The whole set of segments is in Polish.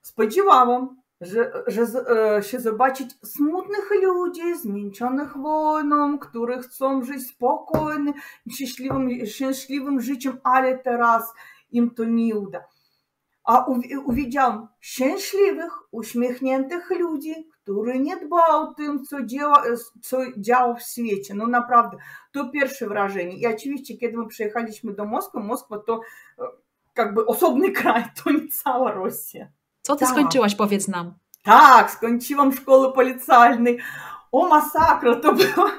Spodziewałam, się zobaczyć smutnych ludzi, zmęczonych wojną, którzy chcą żyć spokojnym, szczęśliwym życiem, ale teraz im to nie uda. A uwidziałam szczęśliwych, uśmiechniętych ludzi, którzy nie dbają o tym, co działo w świecie. No naprawdę, to pierwsze wrażenie. I oczywiście, kiedy my przyjechaliśmy do Moskwy, Moskwa to jakby osobny kraj, to nie cała Rosja. Co ty skończyłaś, powiedz nam? Tak, skończyłam szkołę policjalną. O, masakra to była.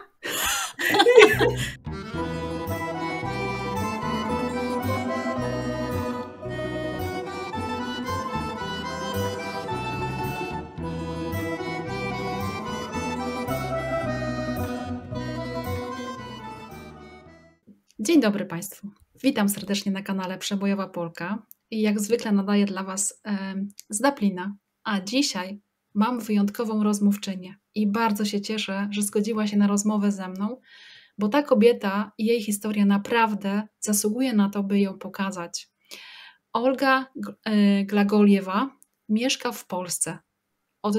Dzień dobry Państwu. Witam serdecznie na kanale Przebojowa Polka i jak zwykle nadaję dla Was z Dublina, a dzisiaj mam wyjątkową rozmówczynię i bardzo się cieszę, że zgodziła się na rozmowę ze mną, bo ta kobieta i jej historia naprawdę zasługuje na to, by ją pokazać. Olga Glagoliewa mieszka w Polsce od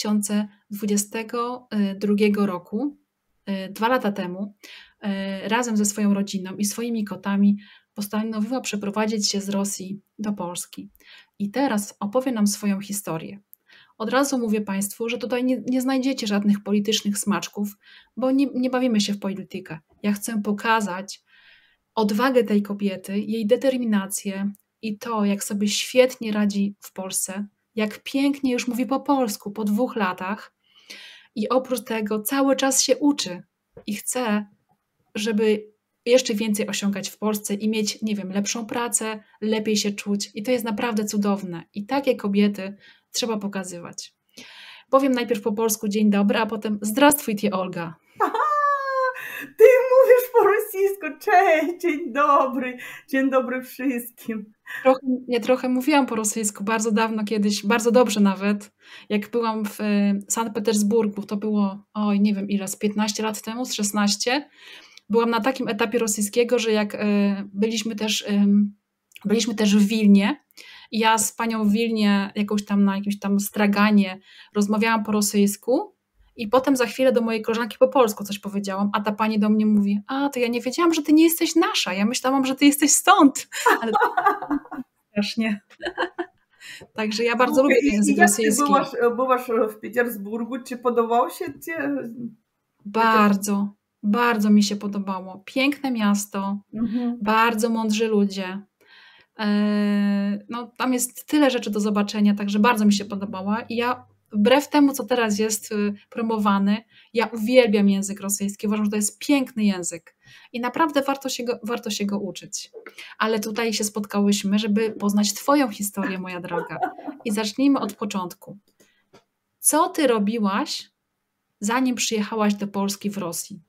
2022 roku, 2 lata temu, razem ze swoją rodziną i swoimi kotami postanowiła przeprowadzić się z Rosji do Polski. I teraz opowie nam swoją historię. Od razu mówię Państwu, że tutaj nie znajdziecie żadnych politycznych smaczków, bo nie bawimy się w politykę. Ja chcę pokazać odwagę tej kobiety, jej determinację i to, jak sobie świetnie radzi w Polsce, jak pięknie już mówi po polsku po 2 latach i oprócz tego cały czas się uczy i chce, żeby jeszcze więcej osiągać w Polsce i mieć, nie wiem, lepszą pracę, lepiej się czuć i to jest naprawdę cudowne i takie kobiety trzeba pokazywać. Powiem najpierw po polsku dzień dobry, a potem zdrawствуйте, Olga. Aha, ty mówisz po rosyjsku, cześć, dzień dobry wszystkim. Ja trochę mówiłam po rosyjsku bardzo dawno kiedyś, bardzo dobrze nawet, jak byłam w Sankt Petersburgu, to było, oj nie wiem ile, z 15 lat temu, z 16, byłam na takim etapie rosyjskiego, że jak byliśmy też w Wilnie i ja z panią w Wilnie na jakimś tam straganie rozmawiałam po rosyjsku i potem za chwilę do mojej koleżanki po polsku coś powiedziałam, a ta pani do mnie mówi, a to ja nie wiedziałam, że ty nie jesteś nasza, ja myślałam, że ty jesteś stąd, ale strasznie. Także ja bardzo lubię język rosyjski. Byłaś w Petersburgu, czy podobało się ci? Bardzo mi się podobało. Piękne miasto, bardzo mądrzy ludzie. No, tam jest tyle rzeczy do zobaczenia, także bardzo mi się podobała. I ja, wbrew temu, co teraz jest promowany, ja uwielbiam język rosyjski. Uważam, że to jest piękny język i naprawdę warto się go uczyć. Ale tutaj się spotkałyśmy, żeby poznać Twoją historię, moja droga. I zacznijmy od początku. Co Ty robiłaś, zanim przyjechałaś do Polski w Rosji?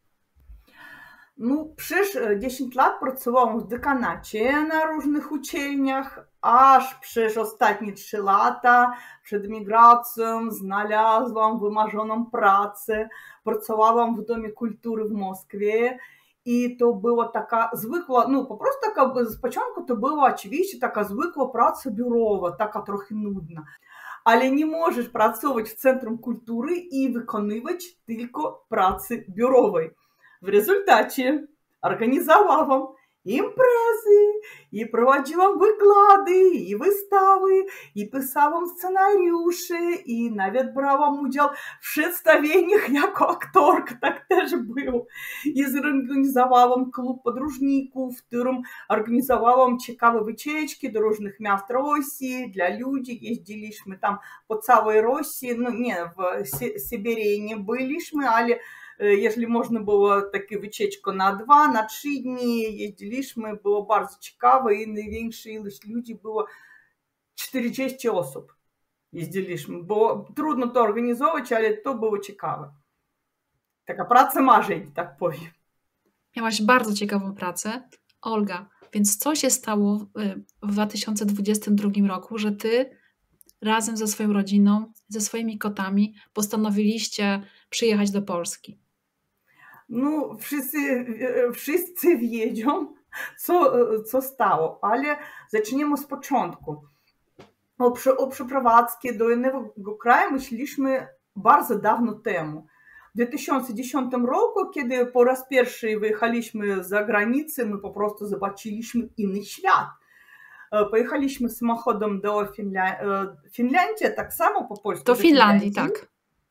Ну, przez 10 lat pracowałam w dekanacie na różnych uczelniach, aż przez ostatnie 3 lata przed migracją znalazłam wymarzoną pracę. Pracowałam w Domie Kultury w Moskwie i to była taka zwykła, no po prostu taka, z początku to była oczywiście taka zwykła praca biurowa, taka trochę nudna. Ale nie możesz pracować w Centrum Kultury i wykonywać tylko pracy biurowej. W rezultacie organizowałam imprezy, i prowadziłam wykłady, i wystawy, i pisałam scenariusze, i nawet brałam udział w przedstawieniach jako aktorka, tak też było. I zorganizowałam klub podróżników, w którym organizowałam ciekawe wycieczki do różnych miast Rosji dla ludzi. Jeździliśmy tam po całej Rosji, no nie, w Syberii nie byliśmy, ale jeżeli można było takie wycieczkę na 2, na 3 dni jeździliśmy, było bardzo ciekawe i największa ilość ludzi było 40 osób jeździliśmy. Było trudno to organizować, ale to było ciekawe. Taka praca marzeń, tak powiem. Miałaś bardzo ciekawą pracę. Olga, więc co się stało w 2022 roku, że ty razem ze swoją rodziną, ze swoimi kotami postanowiliście przyjechać do Polski? No, wszyscy wiedzą, co stało, ale zaczniemy z początku. o przeprowadzkę do innego kraju myśleliśmy bardzo dawno temu. W 2010 roku, kiedy po raz pierwszy wyjechaliśmy za granicę, my po prostu zobaczyliśmy inny świat. Pojechaliśmy samochodem do Finlandii, tak samo po polsku. Do Finlandii, tak.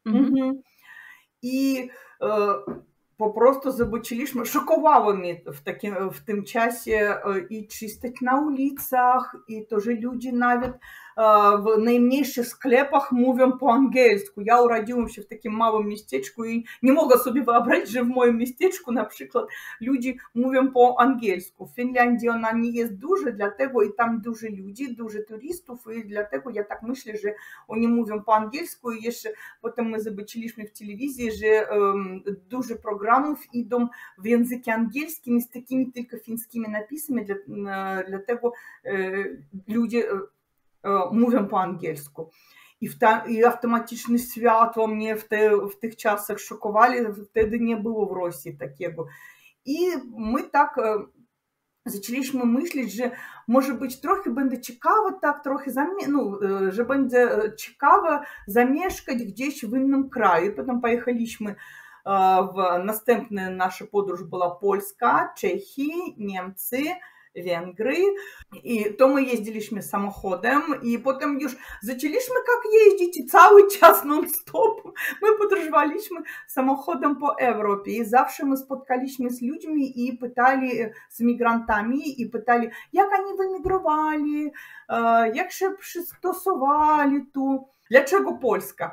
I po prostu zobaczyliśmy, szokowało mnie w tym czasie i czystość na ulicach, i to, że ludzie nawet w najmniejszych sklepach mówią po angielsku. Ja urodziłam się w takim małym miasteczku i nie mogę sobie wyobrazić, że w moim miasteczku na przykład ludzie mówią po angielsku. W Finlandii ona nie jest duża, dlatego i tam dużo ludzi, dużo turystów, i dlatego ja tak myślę, że oni mówią po angielsku. I jeszcze potem my zobaczyliśmy w telewizji, że dużo programów idą w języku angielskim z takimi tylko fińskimi napisami, dlatego ludzie mówią po angielsku. I automatyczne światło mnie w tych czasach szokowali, wtedy nie było w Rosji takiego. I my tak zaczęliśmy myśleć, że może być trochę będzie ciekawe, tak trochę, że będzie ciekawe zamieszkać gdzieś w innym kraju. Potem pojechaliśmy następna nasza podróż była Polska, Czechy, Niemcy, Węgry. I to my jeździliśmy samochodem i potem już zaczęliśmy jak jeździć i cały czas non-stop. My podróżowaliśmy samochodem po Europie i zawsze my spotkaliśmy z ludźmi i pytali, z migrantami i pytali, jak oni wymigrowali, jak się przystosowali tu, dlaczego Polska.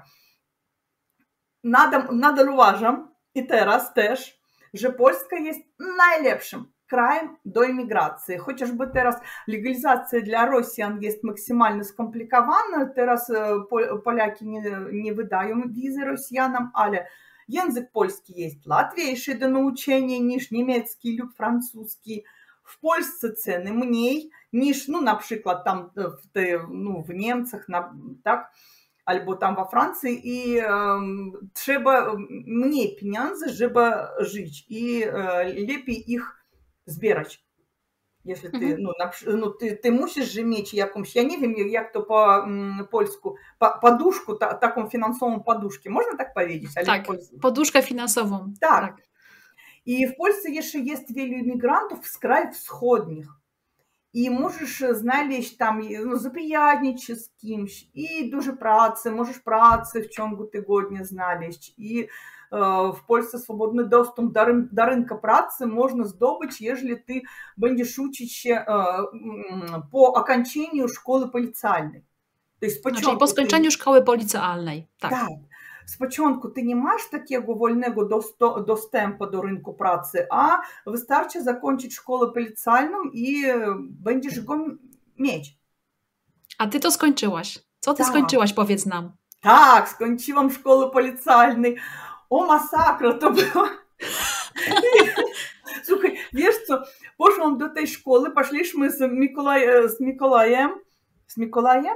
Nadal uważam i teraz też, że Polska jest najlepszym krajem do imigracji. Chociażby teraz legalizacja dla Rosjan jest maksymalnie skomplikowana. Teraz Polaki nie wydają wizy Rosjanam, ale język polski jest łatwiejszy do nauczenia niż niemiecki lub francuski. W Polsce ceny mniej niż na przykład tam w Niemczech, tak? Albo tam we Francji i trzeba mniej pieniędzy, żeby żyć i lepiej ich zbierać. Jeśli ty musisz mieć jakąś, ja nie wiem jak to po polsku, poduszku, taką finansową poduszkę, można tak powiedzieć? Tak, poduszkę finansową. Tak. I w Polsce jeszcze jest wielu imigrantów z krajów wschodnich. I możesz znaleźć tam, zaprzyjaźnić z kimś i dużo pracy, możesz pracę w ciągu tygodnia znaleźć. I w Polsce swobodny dostęp do rynku pracy można zdobyć, jeżeli ty będziesz uczyć się po окончанию szkoły policjalnej. Czyli po skończeniu szkoły policjalnej. Tak. Z początku ty nie masz takiego wolnego dostępu do rynku pracy, a wystarczy zakończyć szkołę policjalną i będziesz go mieć. A ty to skończyłaś. Co ty skończyłaś, powiedz nam. Tak, skończyłam szkołę policjalną. O, masakra to była. Słuchaj, wiesz co, poszłam do tej szkoły, poszliśmy z Mikołajem?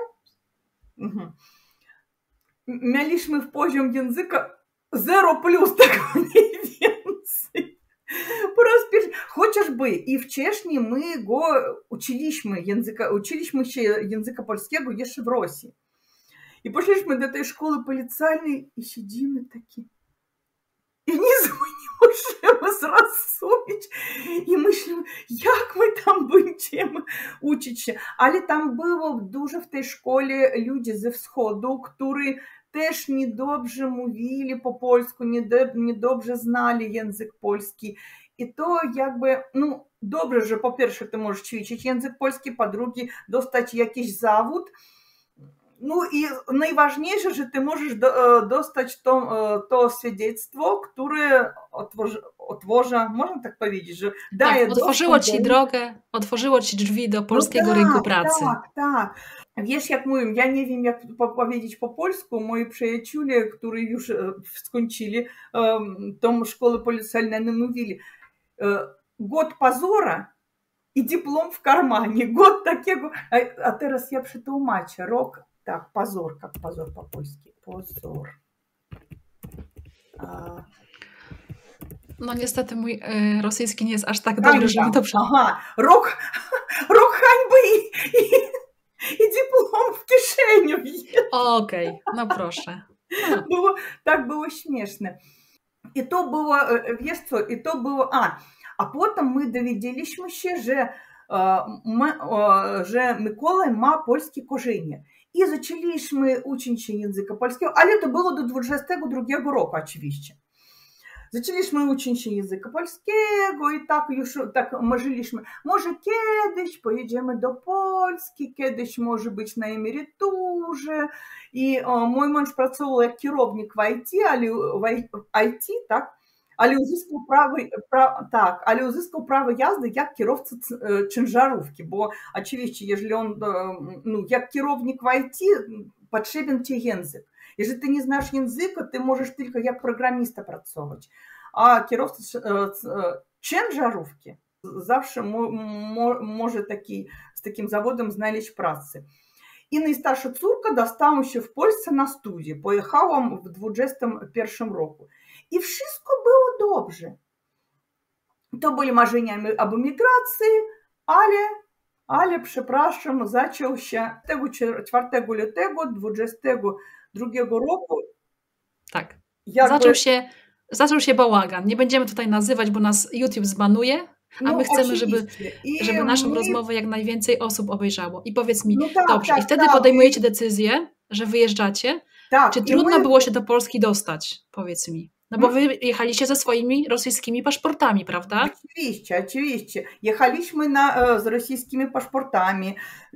Mieliśmy w poziom języka 0+, tak mniej więcej. Po raz pierwszy, chociażby i wcześniej my go uczyliśmy się języka polskiego jeszcze w Rosji. I poszliśmy do tej szkoły policjalnej i siedzimy takie. I nic my nie możemy zrozumieć. I myślimy, jak my tam będziemy uczyć się. Ale tam było dużo w tej szkole ludzi ze wschodu, którzy też niedobrze mówili po polsku, niedobrze znali język polski. I to jakby, dobrze, że po pierwsze ty możesz ćwiczyć język polski, po drugie dostać jakiś zawód. I najważniejsze, że ty możesz dostać to świadectwo, które otworzy, można tak powiedzieć, że daje otworzyło ci drogę, otworzyło ci drzwi do polskiego rynku pracy. Tak. Wiesz, jak mówię, ja nie wiem, jak powiedzieć po polsku. Moi przyjaciele, którzy już skończyli tą szkołę policjalną, mówili, год позора i dyplom w karmanie, год takiego, a teraz ja przetłumaczę, rok. Tak, позор, jak позор po polsku. Позор. Niestety mój rosyjski nie jest aż tak dobry, żeby to Rok hańby i dyplom w kieszeni wjeżdżał. Okej, no proszę. No. Tak było śmieszne. I to było, wiesz co, i to było, a potem my dowiedzieliśmy się, że Mikołaj ma polskie korzenie. I zaczęliśmy uczyć się języka polskiego, ale to było do 22 roku oczywiście. Zaczęliśmy uczyć się języka polskiego i tak już tak marzyliśmy, może kiedyś pojedziemy do Polski, kiedyś może być na emeryturze. I mój mąż pracował jak kierownik w IT, tak? Ale uzyskał prawo jazdy jak kierowca ciężarówki, bo oczywiście, jeżeli on, jak kierownik w IT, potrzebен ci język. Jeżeli ty nie znasz języka, ty możesz tylko jak programista pracować. A kierowca ciężarówki zawsze może z takim zawodem znaleźć pracę. I najstarsza córka dostała się w Polsce na studia. Pojechałam w 21 roku. I wszystko było dobrze. To były marzenia об emigracji, ale przepraszam, zaczął się 4 lutego 22 roku. Tak. Zaczął się bałagan. Nie będziemy tutaj nazywać, bo nas YouTube zbanuje, a my chcemy, żeby naszą rozmowę jak najwięcej osób obejrzało. I powiedz mi, dobrze, i wtedy podejmujecie decyzję, że wyjeżdżacie. Czy trudno było się do Polski dostać? Powiedz mi. No bo wy jechaliście ze swoimi rosyjskimi paszportami, prawda? Oczywiście. Jechaliśmy z rosyjskimi paszportami.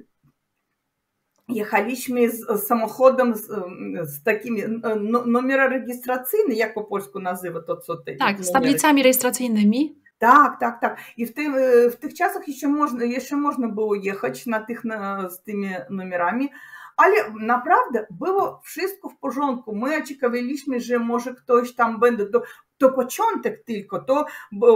Jechaliśmy z samochodem z takimi numery rejestracyjne, jak po polsku nazywa to, co ty. Tak, z tablicami rejestracyjnymi. Tak. I w tych czasach jeszcze można było jechać z tymi numerami, ale naprawdę było wszystko w porządku. My oczekiwaliśmy, że może ktoś tam będzie, to początek tylko, to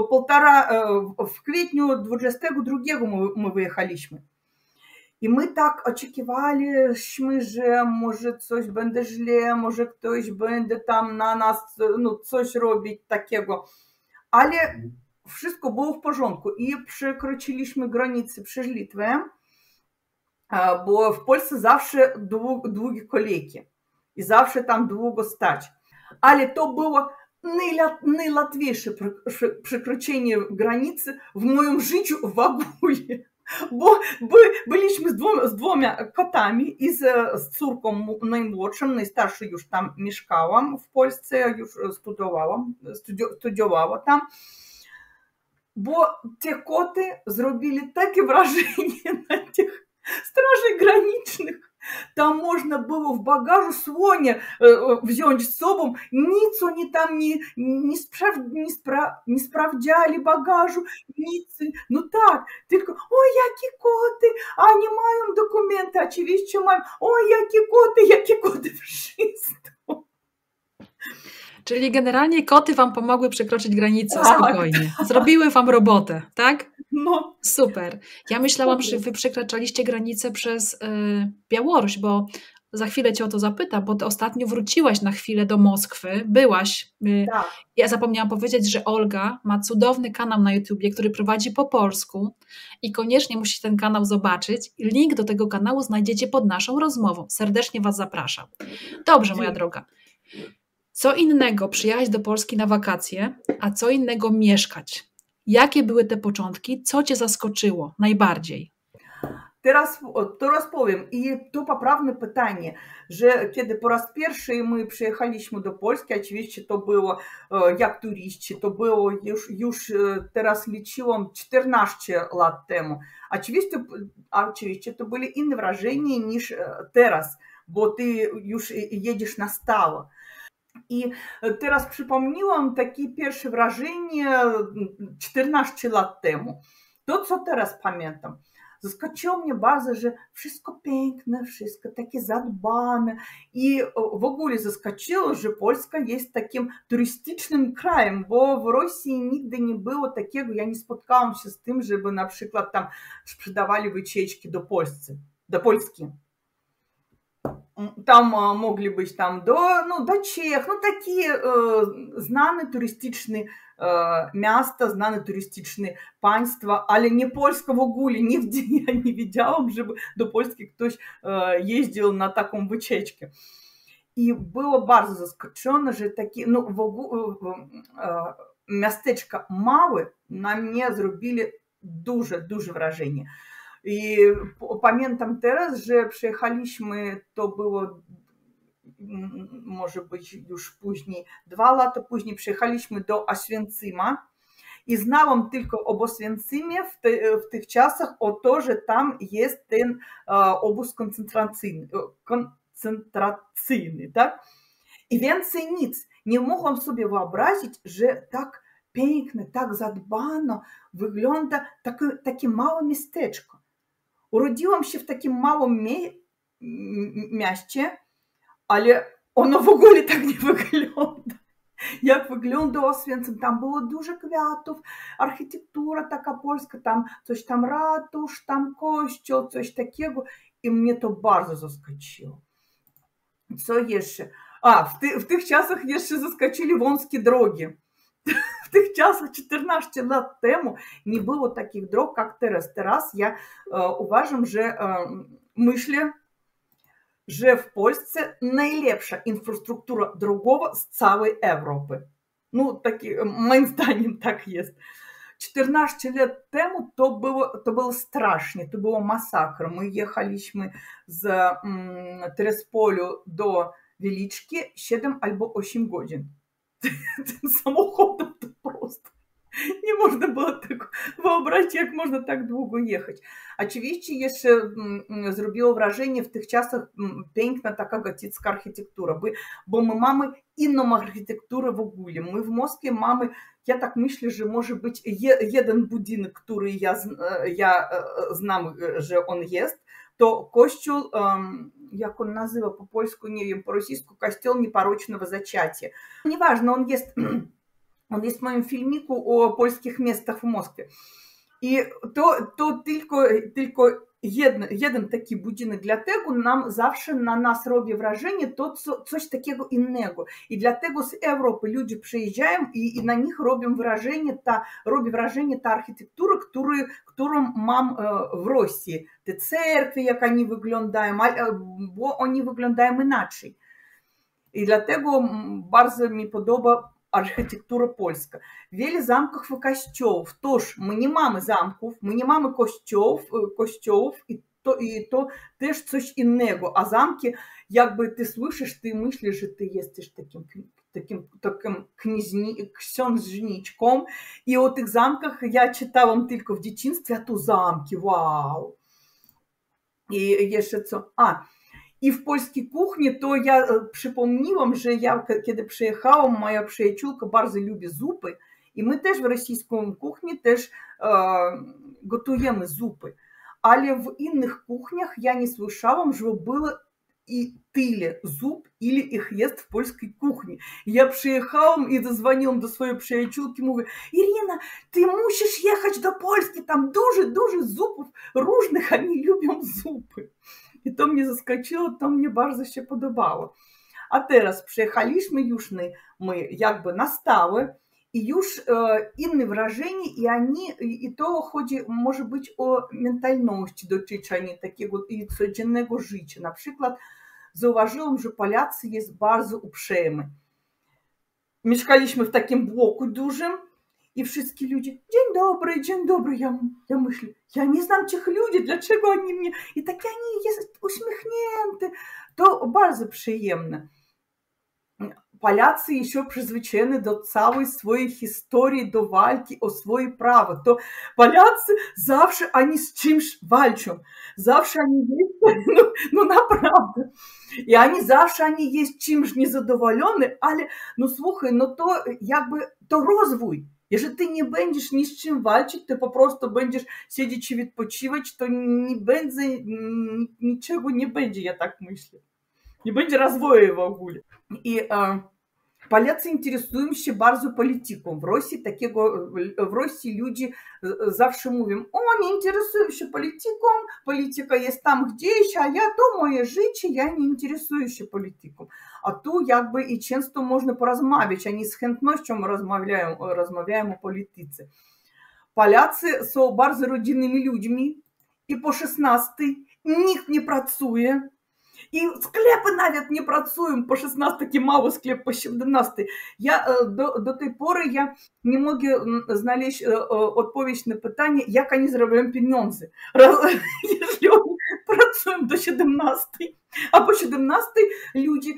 w kwietniu 22 my wyjechaliśmy. I my tak oczekiwaliśmy, że może coś będzie źle, może ktoś będzie tam na nas coś robić takiego. Ale wszystko było w porządku. I przekroczyliśmy granicę przez Litwę, bo w Polsce zawsze długie kolejki. I zawsze tam długo stać. Ale to było najłatwiejsze przekroczenie granicy w moim życiu w ogóle. Bo byliśmy z dwoma kotami i z córką najmłodszą, najstarszą już tam mieszkałam w Polsce, już studiowała tam. Bo te koty zrobili takie wrażenie na tych straży granicznych. Tam można było w bagażu słonie wziąć z sobą, nic oni tam nie sprawdzali bagażu, nic. No tak, tylko oj, jakie koty, oni mają dokumenty, oczywiście mają, oj, jakie koty, wszystko. Czyli generalnie koty wam pomogły przekroczyć granicę spokojnie. Zrobiły wam robotę, tak? No. Super. Ja myślałam, że wy przekraczaliście granicę przez Białoruś, bo za chwilę cię o to zapytam, bo ty ostatnio wróciłaś na chwilę do Moskwy, byłaś. Tak. Ja zapomniałam powiedzieć, że Olga ma cudowny kanał na YouTubie, który prowadzi po polsku i koniecznie musicie ten kanał zobaczyć. Link do tego kanału znajdziecie pod naszą rozmową. Serdecznie was zapraszam. Dobrze, moja droga. Co innego przyjechać do Polski na wakacje, a co innego mieszkać. Jakie były te początki? Co cię zaskoczyło najbardziej? Teraz powiem. I to poprawne pytanie, że kiedy po raz pierwszy my przyjechaliśmy do Polski, oczywiście to było jak turyści, to było już teraz liczyłam 14 lat temu. Oczywiście to były inne wrażenia niż teraz, bo ty już jedziesz na stałe. I teraz przypomniałam takie pierwsze wrażenie 14 lat temu. To, co teraz pamiętam, zaskoczyło mnie bardzo, że wszystko piękne, wszystko takie zadbane. I w ogóle zaskoczyło, że Polska jest takim turystycznym krajem, bo w Rosji nigdy nie było takiego, ja nie spotkałam się z tym, żeby na przykład tam sprzedawali wycieczki do Polski. Tam mogli być tam do Czech, takie znane turystyczne miasta, znane turystyczne państwa, ale nie Polska w ogóle. Nigdzie ja nie widziałam, żeby do Polski ktoś jeździł na taką wycieczkę. I było bardzo zaskoczone, że takie, no w ogóle miasteczka małe na mnie zrobili duże wrażenie. I pamiętam teraz, że przyjechaliśmy, to było może być już później, 2 lata później przyjechaliśmy do Oświęcima i znałam tylko об Oświęcimie w tych czasach o to, że tam jest ten obóz koncentracyjny, tak? I więcej nic. Nie mogłam sobie wyobrazić, że tak pięknie, tak zadbano wygląda takie małe miasteczko. Urodziłam się w takim małym mieście, ale ono w ogóle tak nie wygląda. Jak wyglądał Oświęcim, tam było dużo kwiatów, architektura taka polska, tam coś tam ratusz, tam kościół, coś takiego i mnie to bardzo zaskoczyło. Co jeszcze? W tych czasach jeszcze zaskoczyli wąskie drogi. W tych czasach 14 lat temu nie było takich dróg jak teraz. Teraz ja uważam, że myślę, że w Polsce najlepsza infrastruktura drogowa z całej Europy. No, moim zdaniem tak jest. 14 lat temu to było strasznie, to było masakra. My jechaliśmy z Tyraspoliu do Wieliczki 7 albo 8 godzin. Tym samochodem to prosto. Nie można było tego wyobrazić, jak można tak długo jechać. Oczywiście jeszcze zrobiło wrażenie w tych czasach piękna taka gotycka architektura, bo my mamy inną architekturę w ogóle. My w Moskwie mamy, ja tak myślę, że może być jeden budynek, który ja znam, że on jest, to kościół, jak on nazywa po polsku, nie wiem, po rosyjsku, kościół nieporочного зачатия. Nieważne, on jest w moim filmiku o polskich miastach w Moskwie. I to tylko jeden taki budynek, dlatego nam zawsze na nas robi wrażenie to coś takiego innego. I dlatego z Europy ludzie przyjeżdżają i na nich robi wrażenie ta architektura, którą mam w Rosji. Te cerkwie, jak oni wyglądają, bo oni wyglądają inaczej. I dlatego bardzo mi podoba architektura polska. Wiele zamków i kościołów. Toż my nie mamy zamków, my nie mamy kościołów i to też coś innego. A zamki, jakby ty słyszysz, ty myślisz, że ty jesteś takim księżniczką. I o tych zamkach ja czytałam tylko w dzieciństwie, a tu zamki, wow. I jeszcze co? I w polskiej kuchni to ja przypomniałam, że ja kiedy przyjechałam, moja przyjaciółka bardzo lubi zupy i my też w rosyjskiej kuchni też gotujemy zupy. Ale w innych kuchniach ja nie słyszałam, że było i tyle zup, ile ich jest w polskiej kuchni. Ja przyjechałam i zadzwoniłam do swojej przyjaciółki, mówię: Irina, ty musisz jechać do Polski, tam dużo zupów różnych, oni lubią zupy. I to mnie zaskoczyło, to mnie bardzo się podobało. A teraz przyjechaliśmy już my jakby na stałe i już inne wrażenie i to chodzi może być o mentalność dotyczącą takiego i codziennego życia. Na przykład zauważyłam, że Polacy jest bardzo uprzejmi. Mieszkaliśmy w takim bloku dużym i wszystkie ludzie: dzień dobry. Ja myślę, ja nie znam tych ludzi, dlaczego oni mnie... I takie oni są uśmiechnięte. To bardzo przyjemne. Polacy jeszcze przyzwyczajeni do całej swojej historii, do walki o swoje prawa. To Polacy zawsze oni z czymś walczą. Zawsze oni jest, no naprawdę. I oni zawsze jest czymś niezadowoleni, ale no słuchaj, no to jakby to rozwój. Jeżeli ty nie będziesz ni z czym walczyć, ty po prostu będziesz siedzieć i odpoczywać, to nie będzie, niczego nie będzie, ja tak myślę. Nie będzie rozwoju w ogóle. I Polacy interesują się bardzo polityką. W Rosji ludzie zawsze mówią, o, nie interesują się polityką, polityka jest tam gdzieś, a ja to moje życie, ja nie interesuję się polityką. A tu jakby i często można porozmawiać, oni z chętnością rozmawiają o polityce. Polacy są bardzo rodzinnymi ludźmi i po 16 nikt nie pracuje. I sklepy nawet nie pracują po 16, taki mały sklep po 17. Do tej pory ja nie mogę znaleźć odpowiedź na pytanie, jak oni zarabiają pieniądze. Jeżeli oni pracują do 17, a po 17 ludzie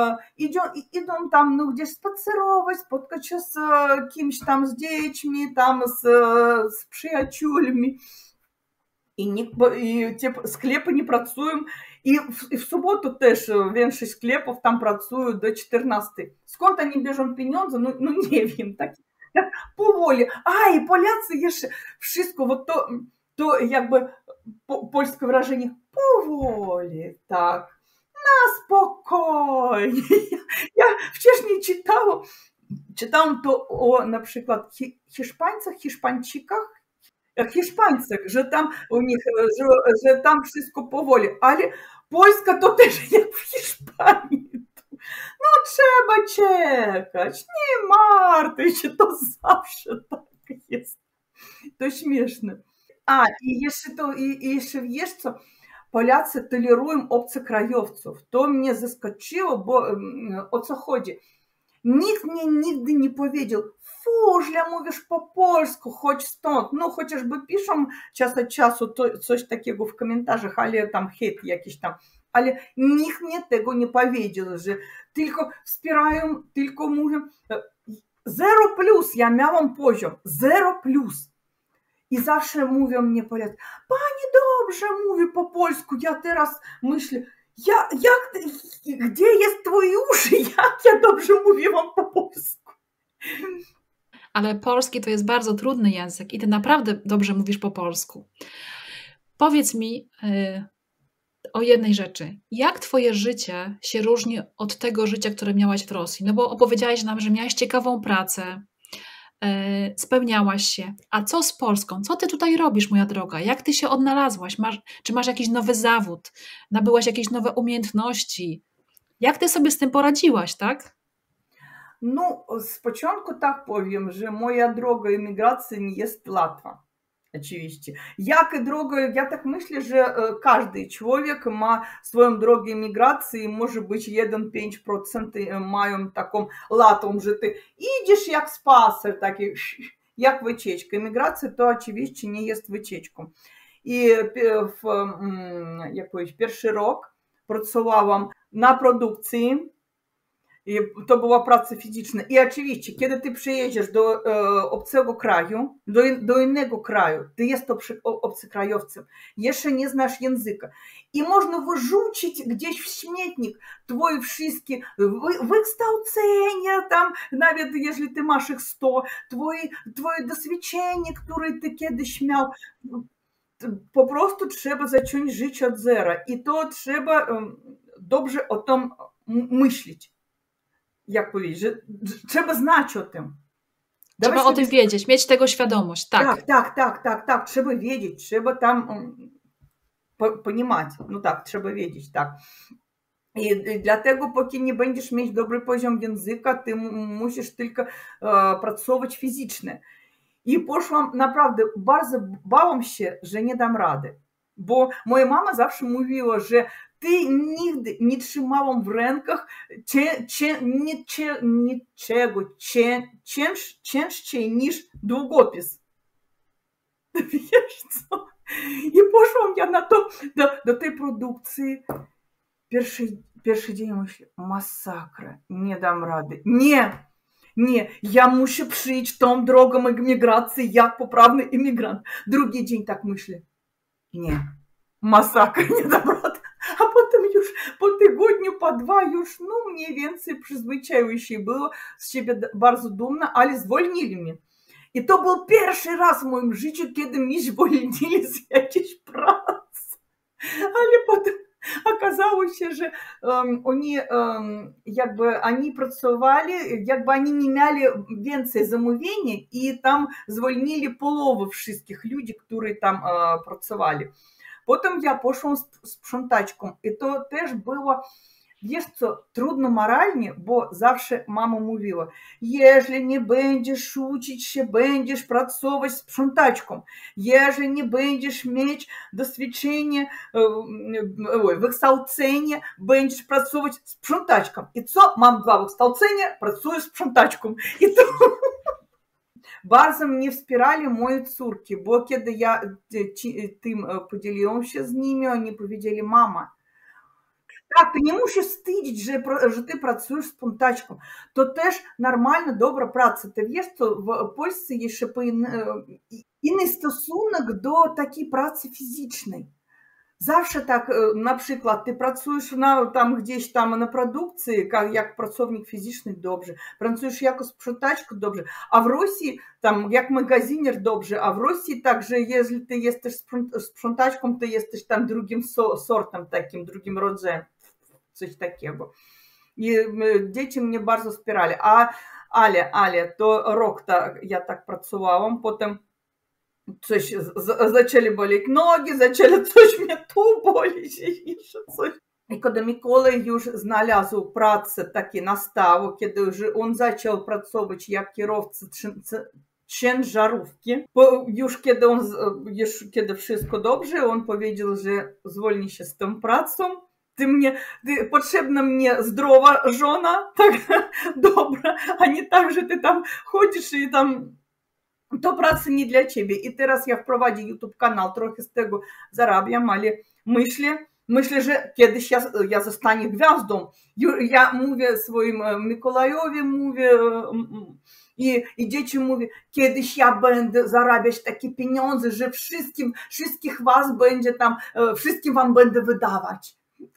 idą tam no, gdzieś spacerować, spotkać się z kimś tam, z dziećmi, tam z przyjaciółmi. I te sklepy nie pracują. I w sobotę też większość sklepów tam pracują do 14. Skąd oni bierzą pieniądze? No nie wiem, tak powoli. A i Polacy jeszcze wszystko, to jakby polskie wyrażenie powoli, tak, na spokojnie. Ja wcześniej czytałam to o na przykład Hiszpańcach, Hiszpańczykach, Hiszpańcach, że tam u nich, że tam wszystko powoli, ale Polska to też jak w Hiszpanii. No trzeba czekać, nie martw się, to zawsze tak jest. To śmieszne. A, i jeszcze wiesz co, Polacy tolerują obcokrajowców. To mnie zaskoczyło, bo o co chodzi? Nikt mnie nigdy nie powiedział, fу, źle mówisz po polsku, chodź stąd. No chociażby piszą czas od czasu coś takiego w komentarzach, ale tam hejt jakiś tam. Ale nikt mnie tego nie powiedział, że tylko wspierają, tylko mówią 0+, ja miałam poziom 0+. I zawsze mówią mnie Polacy, pani dobrze mówi po polsku, ja teraz myślę, gdzie jest twoje uszy? Jak ja dobrze mówiłam po polsku? Ale polski to jest bardzo trudny język i ty naprawdę dobrze mówisz po polsku. Powiedz mi o jednej rzeczy. Jak twoje życie się różni od tego życia, które miałaś w Rosji? No bo opowiedziałaś nam, że miałaś ciekawą pracę, spełniałaś się. A co z Polską? Co ty tutaj robisz, moja droga? Jak ty się odnalazłaś? Czy masz jakiś nowy zawód? Nabyłaś jakieś nowe umiejętności? Jak ty sobie z tym poradziłaś, tak? No, z początku tak powiem, że moja droga emigracji nie jest łatwa. Oczywiście. Jak i droga, ja tak myślę, że każdy człowiek ma swoją drogę emigracji, może być 1-5% mają taką łatwą, że ty idziesz jak spacer, taki jak wycieczka. Emigracja to oczywiście nie jest wycieczką. I pierwszy rok pracowałam na produkcji. I to była praca fizyczna. I oczywiście, kiedy ty przyjedziesz do obcego kraju, do innego kraju, ty jesteś obcokrajowcem, jeszcze nie znasz języka. I można wyrzucić gdzieś w śmietnik twoje wszystkie wykształcenia, tam, nawet jeżeli ty masz ich 100, twoje doświadczenie, które ty kiedyś miał. Po prostu trzeba zacząć żyć od zera. I to trzeba dobrze o tym myśleć. Jak powiedzieć, że trzeba znać o tym. Trzeba o tym wiedzieć, mieć tego świadomość, tak. Tak, trzeba wiedzieć, trzeba tam понимать, no tak, trzeba wiedzieć, tak. I dlatego, póki nie będziesz mieć dobry poziom języka, ty musisz tylko pracować fizycznie. I poszłam, naprawdę, bardzo bałam się, że nie dam rady. Bo moja mama zawsze mówiła, że ty nigdy nie trzymałam w rękach niczego cięższej niż długopis. Wiesz co? I poszłam ja na to, do tej produkcji. Pierwszy dzień myślę, masakra, nie dam rady. Nie, ja muszę przyjść tą drogą emigracji jak poprawny imigrant. Drugi dzień tak myślę, nie, masakra, nie dam rady. A potem już po tygodniu, po 2 już, no mniej więcej przyzwyczaiła się, było z siebie bardzo dumna, ale zwolnili mnie. I to był pierwszy raz w moim życiu, kiedy mnie zwolnili z jakiejś pracy. Ale potem Оказалось, że oni jakby oni pracowali, jakby oni nie mieli więcej zamówień i tam zwolnili połowę wszystkich ludzi, którzy tam pracowali. Potem ja poszłam sprzątaczką i to też było, wiesz co, trudno moralnie, bo zawsze mama mówiła, jeżeli nie będziesz uczyć się, będziesz pracować sprzątaczką, jeżeli nie będziesz mieć doświadczenia, wykształcenia, będziesz pracować sprzątaczką. I co? Mam 2 wykształcenia, pracuję sprzątaczką. I to bardzo mnie wspierali moje córki, bo kiedy ja tym podzieliłam się z nimi, oni powiedzieli, mama, tak, ty nie musisz wstydzić, że ty pracujesz sprzątaczką. To też normalna, dobra praca. Ty wiesz, co w Polsce jest ще inny stosunek do takiej pracy fizycznej. Zawsze tak, na przykład, ty pracujesz tam gdzieś tam na produkcji, jak pracownik fizyczny dobrze, pracujesz jako sprzątaczka dobrze, a w Rosji tam jak magazynier dobrze, a w Rosji także, jeżeli ty jesteś sprzątaczką, to jesteś tam drugim sortem takim, drugim rodzajem, coś takiego. I dzieci mnie bardzo wspierali, ale to rok ja tak pracowałam, potem coś zaczęli boleć nogi, zaczęli coś mnie tu boleć i jeszcze coś. I kiedy Mikołaj już znalazł pracę taki na stałe, kiedy już on zaczął pracować jak kierowca ciężarówki, już kiedy wszystko dobrze, on powiedział, że zwolni się z tą pracą. Potrzebna mnie zdrowa żona, tak dobra, a nie tak, że ty tam chodzisz i tam to praca nie dla ciebie. I teraz ja wprowadzę YouTube kanał, trochę z tego zarabiam, ale myślę, że kiedyś ja zostanę gwiazdą. Ja mówię swoim Mikołajowi, mówię i dzieci mówią, kiedyś ja będę zarabiać takie pieniądze, że wszystkich was będzie tam, wszystkim wam będę wydawać.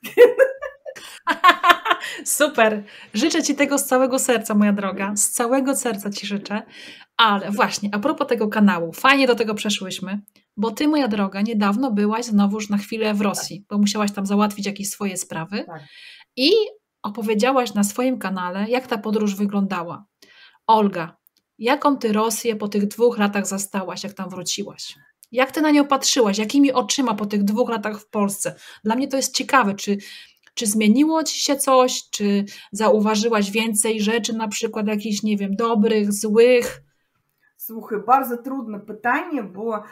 Super. Życzę ci tego z całego serca, moja droga. Z całego serca ci życzę. Ale właśnie, a propos tego kanału, fajnie do tego przeszłyśmy, bo ty, moja droga, niedawno byłaś znowuż na chwilę w Rosji, bo musiałaś tam załatwić jakieś swoje sprawy i opowiedziałaś na swoim kanale, jak ta podróż wyglądała. Olga, jaką ty Rosję po tych 2 latach zastałaś, jak tam wróciłaś? Jak ty na nią patrzyłaś? Jakimi oczyma po tych 2 latach w Polsce? Dla mnie to jest ciekawe, czy zmieniło ci się coś, czy zauważyłaś więcej rzeczy, na przykład jakichś, nie wiem, dobrych, złych? Słuchaj, bardzo trudne pytanie, bo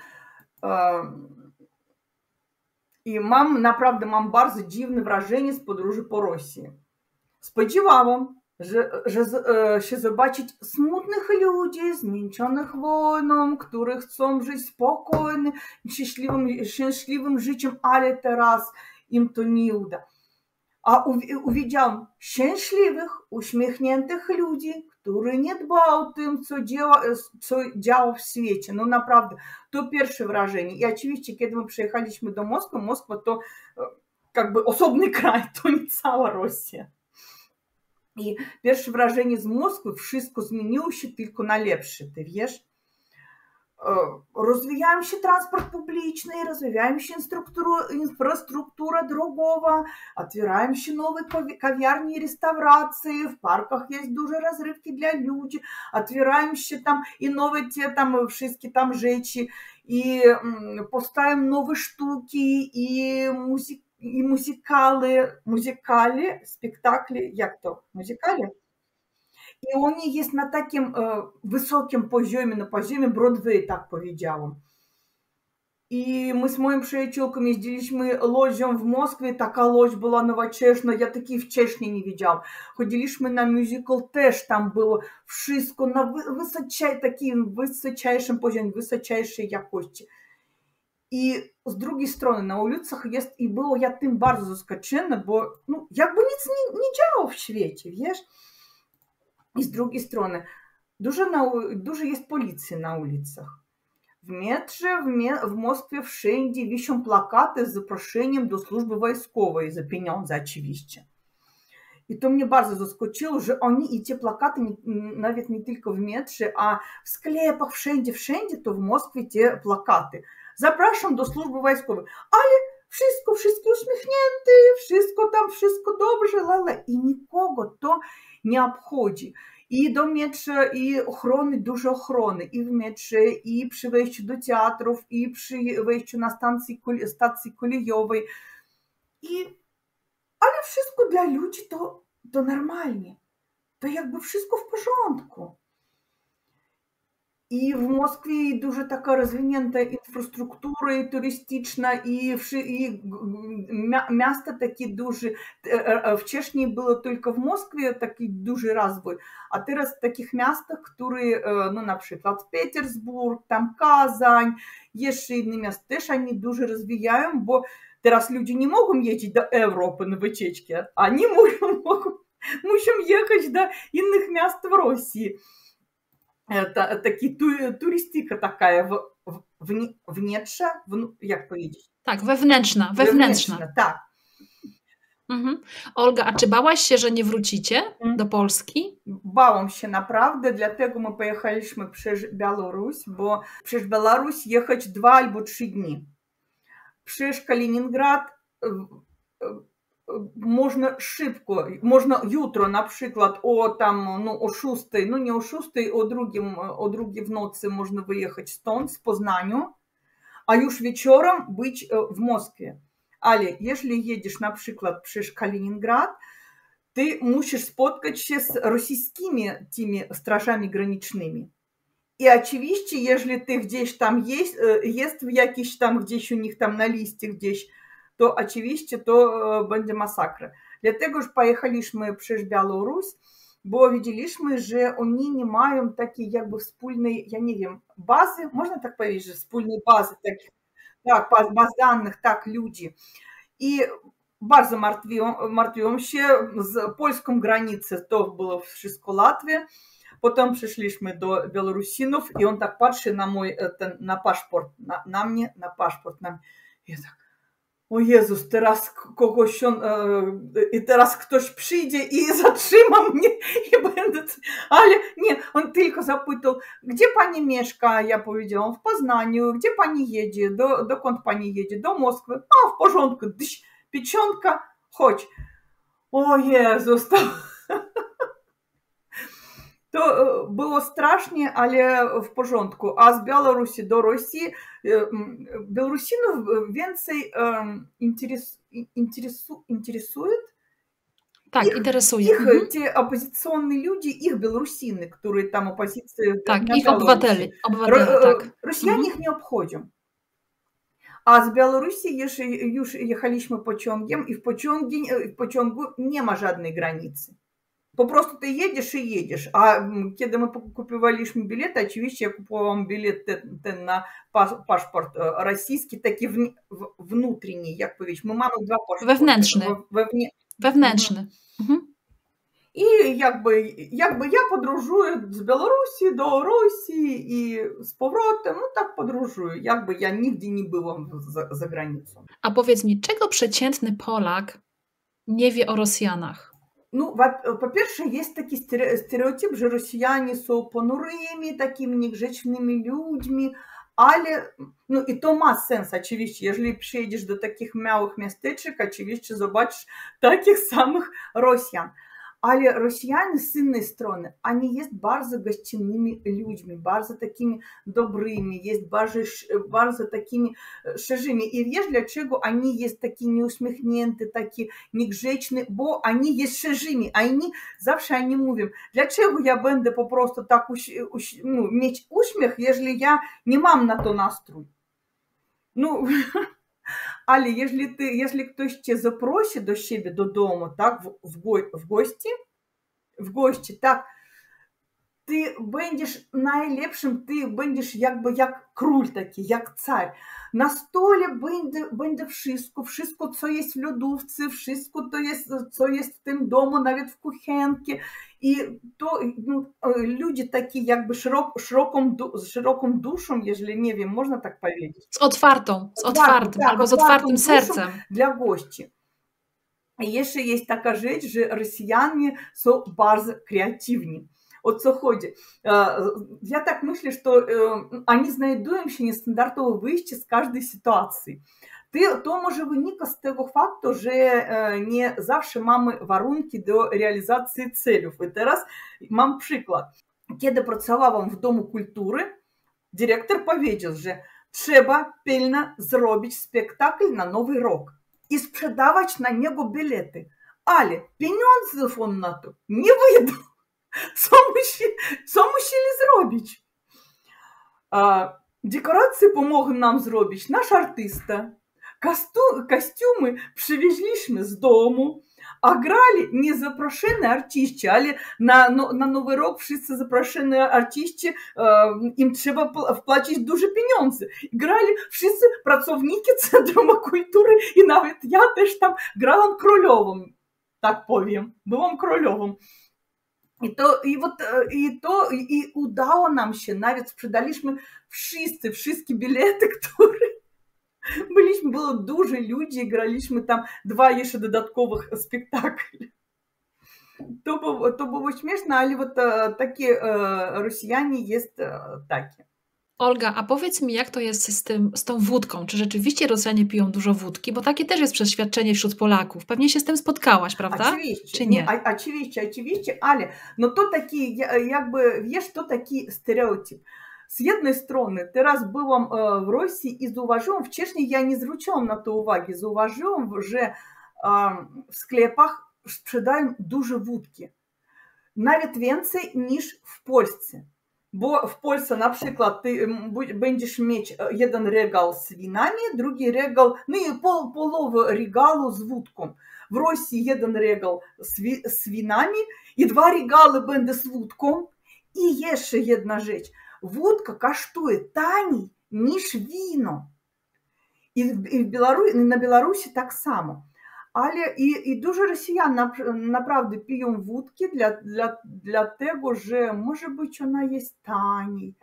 i naprawdę mam bardzo dziwne wrażenie z podróży po Rosji. Spodziewałam, że zobaczyć smutnych ludzi, zmęczonych wojną, którzy chcą żyć spokojnym, szczęśliwym życiem, ale teraz im to nie uda. A uwidziałam szczęśliwych, uśmiechniętych ludzi, którzy nie dbają o tym, co działo w świecie. No naprawdę, to pierwsze wrażenie. I oczywiście, kiedy my przyjechaliśmy do Moskwy, Moskwa to jakby osobny kraj, to nie cała Rosja. I pierwsze wrażenie z Moskwy, wszystko zmieniło się tylko na lepsze, ty wiesz? Rozwijał się transport publiczny, rozwijała się infrastruktura drogowa, otwierają się nowe kawiarnie i restauracje, w parkach jest duże rozrywki dla ludzi, otwierają się tam i nowe tam wszystkie tam rzeczy, i powstają nowe sztuki, i muzykale, spektakle, jak to? Muzykale? I oni jest na takim wysokim poziomie, na poziomie Broadway, tak powiedziałam. I my z moją przyjaciółką jeździliśmy lodzią w Moskwie, taka lodź była nowoczesna, ja takiej wcześniej nie widziałam. Chodziliśmy na musical, też tam było wszystko na takim wysочайszym poziomie, wysочайszej jakości. I z drugiej strony na ulicach jest, i było ja tym bardzo zaskoczona, bo no, jakby nic nie działo w świecie, wiesz? I z drugiej strony dużo jest policji na ulicach. W metrze, w Moskwie wszędzie wiszą plakaty z zaproszeniem do służby wojskowej, za pieniądze oczywiście. I to mnie bardzo zaskoczyło, że oni i te plakaty, nawet nie tylko w metrze, a w sklepach, wszędzie to w Moskwie te plakaty. Zapraszam do służby wojskowej. Ale Wszyscy uśmiechnięty, wszystko dobrze, lala, i nikogo to nie obchodzi. I do metra, i ochrony, dużo ochrony, i w metrze, i przy wejściu do teatrów, i przy wejściu na stacji kolejowej. Ale wszystko dla ludzi to normalnie. To jakby wszystko w porządku. I w Moskwie dużo taka rozwinięta infrastruktura turystyczna i miasta takie duże. Wcześniej było tylko w Moskwie taki duży rozwój, a teraz w takich miastach, które, no na przykład Petersburg, tam Kazań, jeszcze inne miasta też oni dużo rozwijają, bo teraz ludzie nie mogą jeździć do Europy na wycieczki, oni muszą jechać do innych miast w Rosji. Turystyka taka wnętrza, jak powiedzieć? Tak, wewnętrzna. Tak. Olga, a czy bałaś się, że nie wrócicie do Polski? Bałam się naprawdę, dlatego my pojechaliśmy przez Białoruś, bo przez Białoruś jechać 2 albo 3 dni. Przez Kaliningrad można szybko, można jutro na przykład o 6, no nie o 6, o drugiej w nocy można wyjechać stąd, z Poznaniu, a już wieczorem być w Moskwie. Ale jeśli jedziesz na przykład przez Kaliningrad, ty musisz spotkać się z rosyjskimi tymi strażami granicznymi. I oczywiście, jeżeli ty gdzieś tam jest w jakiś tam gdzieś u nich tam na liście gdzieś, to oczywiście to będzie masakra. Dlatego, że pojechaliśmy przez Białoruś, bo widzieliśmy, że oni nie mają takiej jakby wspólnej, ja nie wiem, bazy, można tak powiedzieć, że wspólnej bazy, takich, tak, baz danych, tak, ludzi. I bardzo martwiłam się, z polską granicą to było wszystko Latvia. Potem przyszliśmy do Białorusinów i on tak patrzy na mój, na paszport, na mnie, na paszport. Ja tak, o Jezus, teraz kogoś i teraz ktoś przyjdzie i zatrzyma mnie i będę, ale nie, on tylko zapytał, gdzie pani mieszka? Ja powiedziałam, w Poznaniu. Gdzie pani jedzie? Dokąd pani jedzie? Do Moskwy. A, w porządku, pieczątka, chodź. O Jezus, to było strasznie, ale w porządku. A z Białorusi do Rosji Białorusinów więcej interesuje. Tak, interesuje. Te opozycyjne ludzie, ich Białorusiny, które tam opozycję. Tak, ich obywatele, tak. Rosjanie ich nie obchodzą. A z Białorusi już jechaliśmy pociągiem i w pociągu nie ma żadnej granicy. Po prostu ty jedziesz i jedziesz. A kiedy my kupowaliśmy bilet, oczywiście ja kupowałam bilet ten na paszport rosyjski, taki внутренний, jak powiedzieć. My mamy 2 paszporty. Wewnętrzny. Wewnętrzny. I jakby ja podróżuję z Białorusi do Rosji i z powrotem, no tak podróżuję. Jakby ja nigdy nie byłam za granicą. A powiedz mi, czego przeciętny Polak nie wie o Rosjanach? No, po pierwsze, jest taki stereotyp, że Rosjanie są ponurymi, takimi niegrzecznymi ludźmi, ale, no i to ma sens, oczywiście, jeżeli przyjedziesz do takich małych miasteczek, oczywiście zobaczysz takich samych Rosjan. Ale Rosjanie z innej strony, oni jest bardzo gościnnymi ludźmi, bardzo takimi dobrymi, jest bardzo takimi szczerymi. I wiesz, dlaczego oni jest taki nieuśmiechnięty, taki niegrzeczny, bo oni jest szczerymi. Zawsze oni mówią, dlaczego ja będę po prostu tak mieć uśmiech, jeżeli ja nie mam na to nastrój. No, ale jeśli ktoś cię zaprosi do siebie, do domu, tak, w gości, tak, ty będziesz najlepszym, ty będziesz jakby jak król taki, jak car. Na stole będzie wszystko, co jest w lodówce, wszystko to jest, co jest w tym domu, nawet w kuchence. I to ludzie takie jakby z szeroką duszą, jeżeli nie wiem, można tak powiedzieć. Z otwartym, albo z otwartym sercem. Dla gości. I jeszcze jest taka rzecz, że Rosjanie są bardzo kreatywni. O co chodzi? Ja tak myślę, że oni znajdują się niestandardowe wyjście z każdej sytuacji. To może wynika z tego faktu, że nie zawsze mamy warunki do realizacji celów. I teraz mam przykład. Kiedy pracowałam w Domu Kultury, dyrektor powiedział, że trzeba pilnie zrobić spektakl na Nowy Rok i sprzedawać na niego bilety. Ale pieniądzów on na to nie wydał. Co musieli zrobić? Dekoracje pomógł nam zrobić nasz artysta. Kostiumy przywieźliśmy z domu, a grali niezaproszeni artyści, ale na Nowy Rok wszyscy zaproszeni artyści, im trzeba wpłacić duże pieniądze. Grali wszyscy pracownicy Centrum Kultury i nawet ja też tam grałam królową, tak powiem, byłam królową. I udało nam się, nawet sprzedaliśmy wszystkie bilety, które było dużo ludzi, graliśmy tam 2 jeszcze dodatkowych spektakli. To było śmieszne, ale takie Rosjanie jest takie. Olga, a powiedz mi, jak to jest z tą wódką? Czy rzeczywiście Rosjanie piją dużo wódki? Bo takie też jest przeświadczenie wśród Polaków. Pewnie się z tym spotkałaś, prawda? Oczywiście. Czy nie? Oczywiście, ale to taki, jakby, wiesz, to taki stereotyp. Z jednej strony, teraz byłam w Rosji i zauważyłam, wcześniej ja nie zwróciłam na to uwagi, zauważyłam, że w sklepach sprzedają dużo wódki. Nawet więcej niż w Polsce. Bo w Polsce na przykład ty będziesz mieć jeden regał z winami, drugi regał, no i połowę regalu z wódką. W Rosji jeden regał z winami i 2 regały będą z wódką. I jeszcze jedna rzecz. Wódka kosztuje taniej niż wino. I na Białorusi tak samo. Ale i dużo Rosjan naprawdę piją wódki dlatego, że może być ona jest taniej.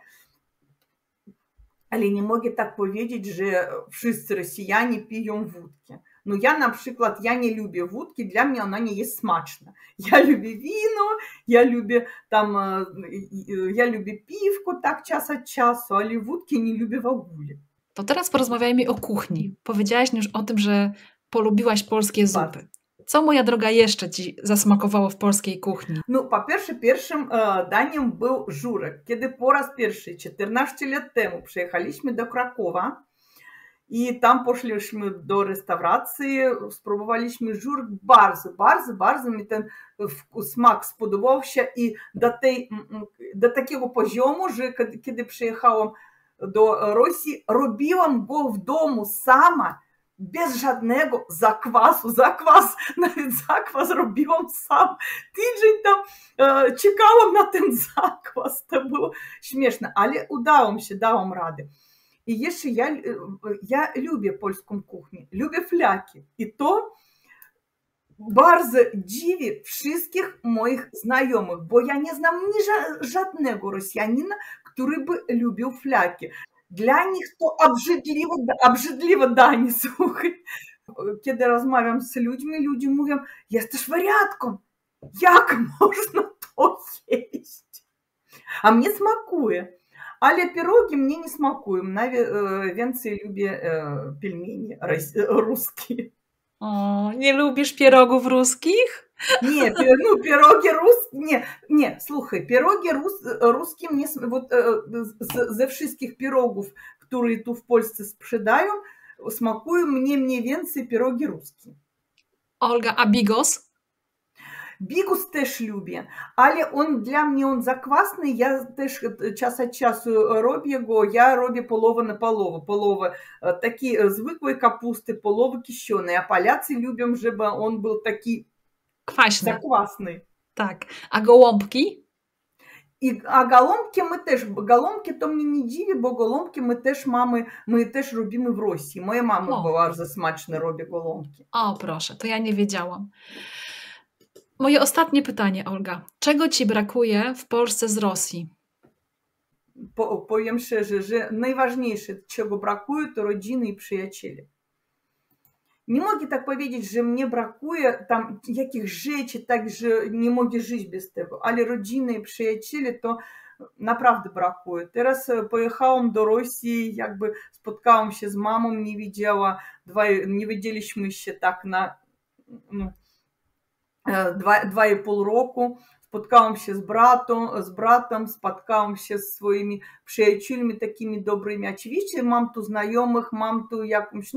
Ale nie mogę tak powiedzieć, że wszyscy Rosjanie piją wódki. No ja na przykład, ja nie lubię wódki, dla mnie ona nie jest smaczna. Ja lubię wino, ja lubię piwko tak czas od czasu, ale wódki nie lubię w ogóle. To teraz porozmawiajmy o kuchni. Powiedziałaś już o tym, że polubiłaś polskie zupy. Co, moja droga, jeszcze ci zasmakowało w polskiej kuchni? No, po pierwsze, pierwszym daniem był żurek. Kiedy po raz pierwszy, 14 lat temu, przyjechaliśmy do Krakowa i tam poszliśmy do restauracji, spróbowaliśmy żurek. Bardzo mi ten smak spodobał się i do takiego poziomu, że kiedy przyjechałam do Rosji, robiłam go w domu sama, bez żadnego zakwasu. Nawet zakwas robiłam sam. Tydzień tam czekałam na ten zakwas. To było śmieszne, ale udało mi się, dałam radę. I jeszcze ja lubię polską kuchnię, lubię flaki. I to bardzo dziwi wszystkich moich znajomych, bo ja nie znam żadnego Rosjanina, który by lubił flaki. Dla nich to obrzydliwe danie, słuchaj. Kiedy rozmawiam z ludźmi, ludzie mówią, jesteś wariatką. Jak można to jeść? A mnie smakuje. Ale pierogi mnie nie smakują. Więcej lubię pelmeni ruskie. O, nie lubisz pierogów ruskich? Nie, pierogi ruskie, nie, słuchaj, pierogi ruskie mnie, ze wszystkich pierogów, które tu w Polsce sprzedają, smakują mnie mniej więcej pierogi ruskie. Olga, a bigos? Bigos też lubię, ale dla mnie on zakwasny, ja też czas od czasu robię go, ja robię połowę na połowę. Połowę takiej zwykłej kapusty, połowę kiszonej, a Polacy lubią, żeby on był taki kwaśny. Zakwasny. Tak. A gołąbki? A gołąbki to mnie nie dziwi, bo gołąbki my też robimy w Rosji. Moja mama bardzo smaczne robi gołąbki. O, proszę, to ja nie wiedziałam. Moje ostatnie pytanie, Olga. Czego ci brakuje w Polsce z Rosji? Powiem szczerze, że najważniejsze, czego brakuje, to rodziny i przyjaciele. Nie mogę tak powiedzieć, że mnie brakuje tam jakichś rzeczy, tak, że nie mogę żyć bez tego, ale rodziny i przyjaciele to naprawdę brakuje. Teraz pojechałam do Rosji, jakby spotkałam się z mamą, nie widzieliśmy się tak na no, 2,5 roku. Spotkałam się z bratem, spotkałam się z swoimi przyjaciółmi takimi dobrymi. Oczywiście mam tu znajomych, mam tu jakąś,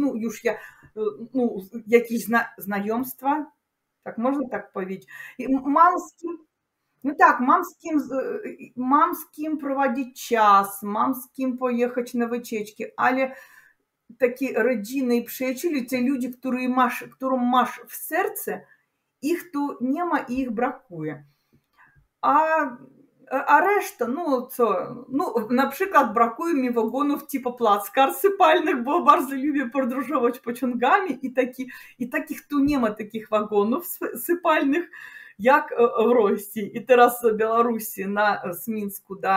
jakieś znajomstwa, tak można tak powiedzieć. I mam z kim, no tak, mam z kim prowadzić czas, mam z kim pojechać na wycieczki, ale takie rodziny i przyjaciele, te ludzie, którym masz w sercu, ich tu nie ma i ich brakuje. A reszta, na przykład brakuje mi wagonów typu plackar sypalnych, bo bardzo lubię podróżować pociągami i takich tu nie ma takich wagonów sypalnych, jak w Rosji. I teraz z Białorusi z Mińsku do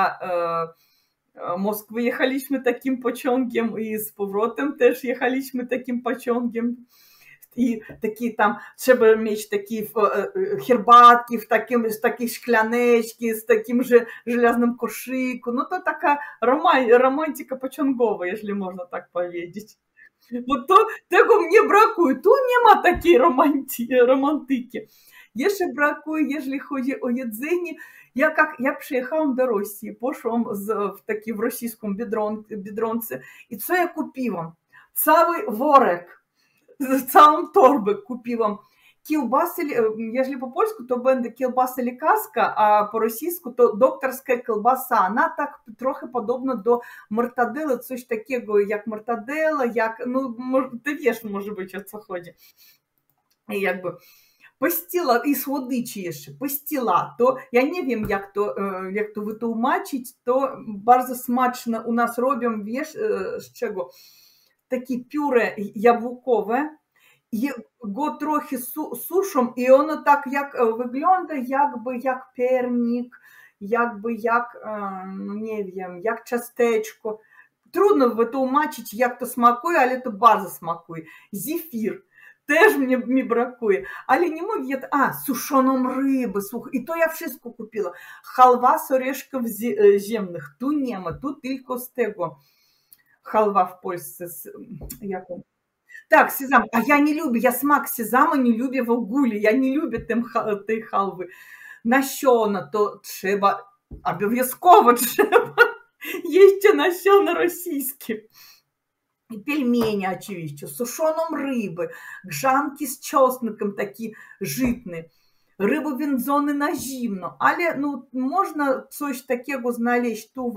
Moskwy jechaliśmy takim pociągiem i z powrotem też jechaliśmy takim pociągiem. I takie tam trzeba mieć takie herbatki w takiej szklaneczki, z takim żelaznym koszyku. No to taka romantyka pociągowa, jeśli można tak powiedzieć. Bo tego mnie brakuje. Tu nie ma takiej romantyki. Jeszcze brakuje, jeżeli chodzi o jedzenie. Ja przyjechałam do Rosji, poszłam w rosyjską Biedronce i co ja kupiłam? Cały worek. Całą torbę kupiłam. Kiełbasy, jeżeli po polsku, to będzie kiełbasa lekarska, a po rosyjsku to doktorska kiełbasa. Ona tak trochę podobna do mortadeli, coś takiego jak mortadela, ty wiesz, może być, o co chodzi. Jakby pastila i słodyczy jeszcze, pastila, to ja nie wiem, jak to wytłumaczyć, to bardzo smaczne u nas robią, wiesz, z czego? Takie pióre jabłkowe, go trochę suszą i ono tak wygląda jakby jak piernik, jakby nie wiem, jak ciasteczko. Trudno wytłumaczyć, jak to smakuje, ale to bardzo smakuje. Zefir też mi brakuje, ale nie mogę, suszoną rybę, i to ja wszystko kupiła. Halwa z orzeszków ziemnych, tu nie ma, tu tylko z tego. Халва в Польsce tak, sezam, a ja nie lubię, ja smak sezama nie lubię w ogóle, ja nie lubię tej halwy. Nasiona to trzeba, обов'язково trzeba jeść nasiona rosyjskie. I пельмени oczywiście, suszoną rybę, grzanki z czosnkiem takie żytne. Ryby wędzone na zimno, ale można coś takiego znaleźć tu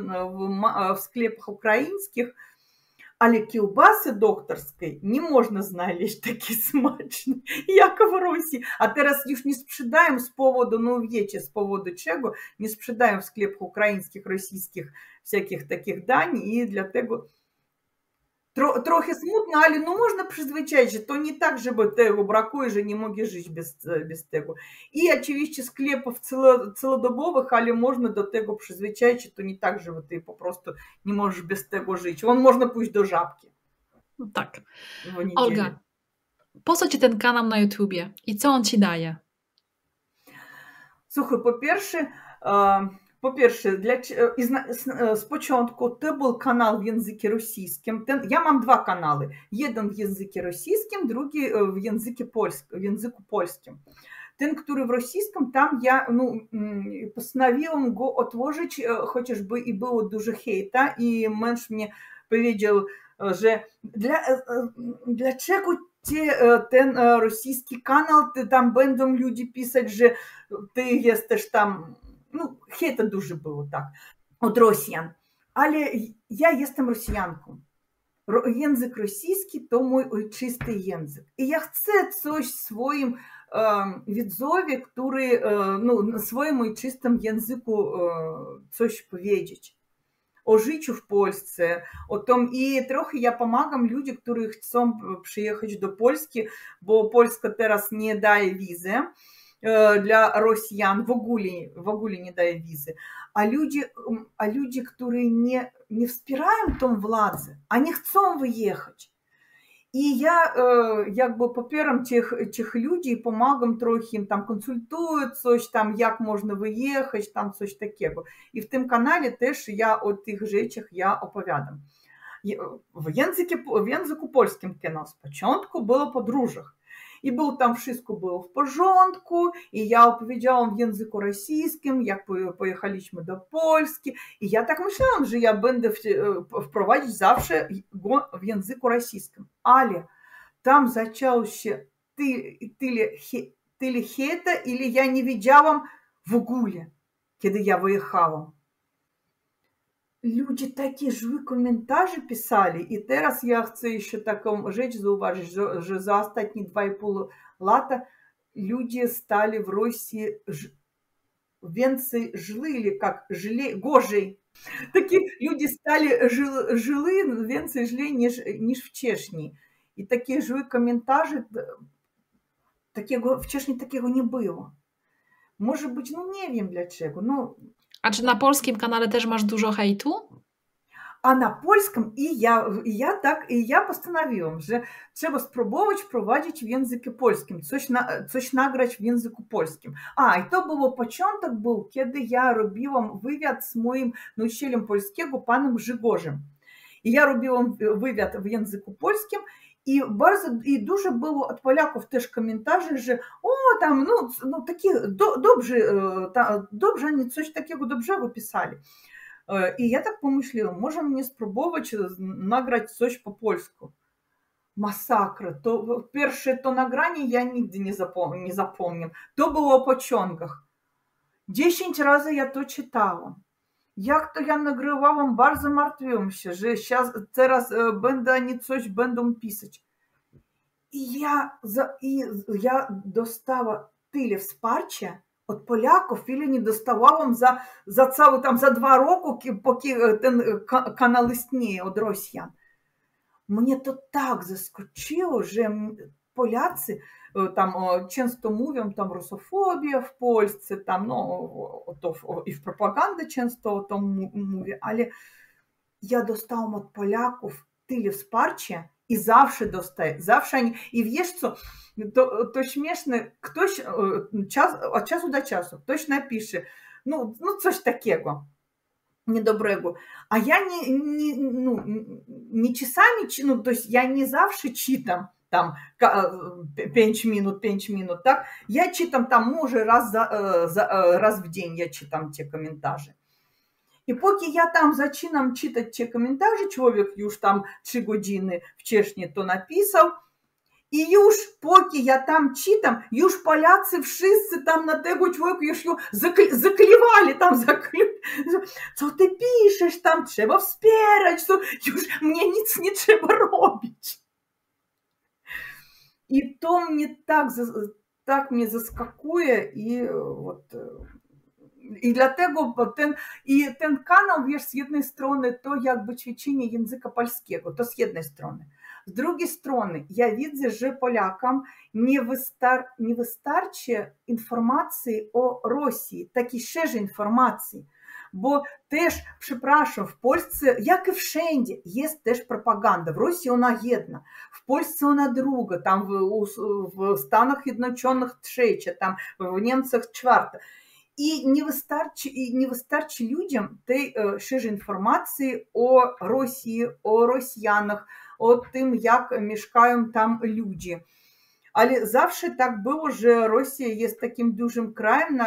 w sklepach ukraińskich, ale kiełbasy doktorskiej nie można znaleźć takie smaczne, jak w Rosji. A teraz już nie sprzedają z powodu, wiecie, z powodu czego, nie sprzedają w sklepach ukraińskich, rosyjskich всяких takich dań i dlatego trochę smutno, ale można przyzwyczaić, że to nie tak, żeby tego brakuje, że nie mogę żyć bez tego. I oczywiście sklepów całodobowych, ale można do tego przyzwyczaić, to nie tak, że ty po prostu nie możesz bez tego żyć. Można pójść do Żabki. No tak. Olga, po co ci ten kanał na YouTubie i co on ci daje? Słuchaj, po pierwsze, z początku to był kanał w języku rosyjskim. Ja mam dwa kanały. Jeden w języku rosyjskim, drugi w języku polskim. Ten, który w rosyjskim, tam ja postanowiłam go otworzyć, chociażby i było dużo hejta i mąż mnie powiedział, że dlaczego ten rosyjski kanał, tam będą ludzie pisać, że ty jesteś tam, hejta dużo było, tak, od Rosjan. Ale ja jestem Rosjanką. Język rosyjski to mój ojczysty język. I ja chcę coś swoim widzowie, który na swoim ojczystym języku coś powiedzieć. O życiu w Polsce, o tym i trochę ja pomagam ludziom, którzy chcą przyjechać do Polski, bo Polska teraz nie daje wizy dla Rosjan, w ogóle nie daje wizy. A ludzie, którzy nie wspierają tą władzę, oni chcą wyjechać. I ja jakby popieram tych ludzi i pomagam trochę im, tam konsultuję coś tam, jak można wyjechać, tam coś takiego. I w tym kanale też ja o tych rzeczach ja opowiadam. W języku polskim kino z początku było o podróżach. I było tam wszystko było w porządku, i ja opowiedziałam w języku rosyjskim, jak pojechaliśmy do Polski. I ja tak myślałam, że ja będę wprowadzić zawsze go w języku rosyjskim. Ale tam zaczął się tyle hejta, ili ja nie wiedziałam w ogóle, kiedy ja wyjechałam. Ludzie takie złe komentarze pisali. I teraz ja chcę jeszcze taką rzecz zauważyć, że za ostatnie 2,5 lata ludzie stali w Rosji więcej źli, jak gorzej. Takie ludzie stali źli, więcej źli niż wcześniej. I takie złe komentarze, wcześniej takiego nie było. Może być, no nie wiem dlaczego. No. A czy na polskim kanale też masz dużo hejtu? A na polskim ja postanowiłam, że trzeba spróbować wprowadzić w języku polskim, coś nagrać w języku polskim. I to było początek był, kiedy ja robiłam wywiad z moim nauczycielem polskiego, panem Grzygorzem. I ja robiłam wywiad w języku polskim. I dużo było od Polaków też komentarzy, że tam, no takie dobrze oni coś takiego dobrego pisali. I ja tak pomyślałam, może mnie spróbować nagrać coś po polsku. Masakra. To pierwsze to nagranie ja nigdy nie zapomnę. To było o pociągach. 10 razy ja to czytałam. Jak to ja nagrywałam, bardzo martwiłam się, że teraz oni coś będą pisać. I ja dostała tyle wsparcia od Polaków, ile nie dostałam za cały tam, za 2 roki, póki ten kanał istnieje od Rosjan. Mnie to tak zaskoczyło, że Polacy tam często mówią, tam rusofobia w Polsce, tam, to i w propagandzie często o tym mówię, ale ja dostałam od Polaków tyle wsparcia i zawsze dostaję, zawsze oni, i wiesz co, to śmieszne, ktoś od czasu do czasu, ktoś napisze, no coś takiego niedobrego, a ja nie czasami, to jest ja nie zawsze czytam tam 5 minut, tak? Ja czytam tam może raz w dzień ja czytam te komentarze. I póki ja tam zaczynam czytać te komentarze, człowiek już tam 3 godziny wcześniej to napisał, i już póki ja tam czytam, już Polacy wszyscy tam na tego człowieka już zaklewali tam, co ty piszesz, tam trzeba wspierać, to już mnie nic nie trzeba robić. I to mnie tak mnie zaskakuje i dlatego ten kanał, wiesz, z jednej strony to jakby ćwiczenie języka polskiego, to z jednej strony. Z drugiej strony ja widzę, że Polakom nie wystarczy informacji o Rosji, takiej szerszej informacji. Bo też, przepraszam, w Polsce, jak i wszędzie, jest też propaganda. W Rosji ona jedna, w Polsce ona druga, tam w Stanach Zjednoczonych trzecia, tam w Niemczech czwarta. I nie wystarczy ludziom tej szerszej informacji o Rosji, o Rosjanach, o tym, jak mieszkają tam ludzie. Ale zawsze tak było, że Rosja jest takim dużym krajem,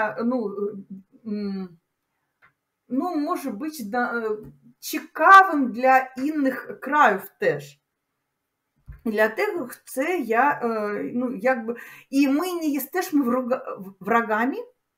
może być ciekawym dla innych krajów też. Dlatego chcę ja, i my nie jesteśmy wrogami.